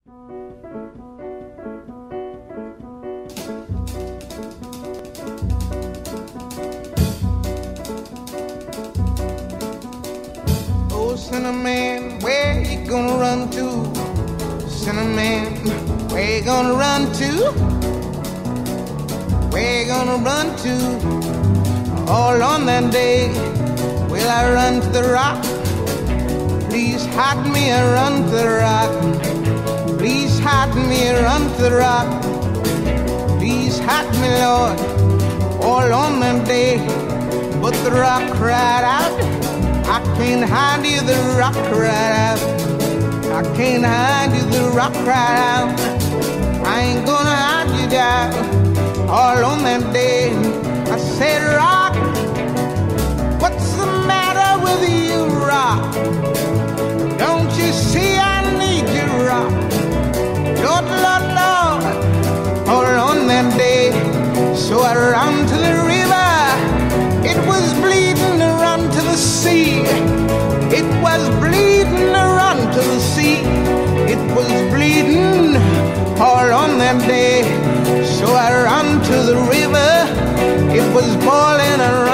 Oh, Sinnerman, where you gonna run to? Sinnerman, where you gonna run to? Where you gonna run to? All on that day, will I run to the rock? Please hide me and run to the rock. Please hide me and run to the rock. Please hide me, Lord, all on that day. But the rock cried out, I can't hide you, the rock cried out. I can't hide you, the rock cried out. I ain't gonna hide you down. All on that day, I said, rock, what's the matter with you, rock? Don't you see I need you, rock? Lord, Lord, Lord, all on that day. So I ran to the river, it was bleeding to run to the sea. It was bleeding to run to the sea. It was bleeding all on that day. So I ran to the river, it was boiling around.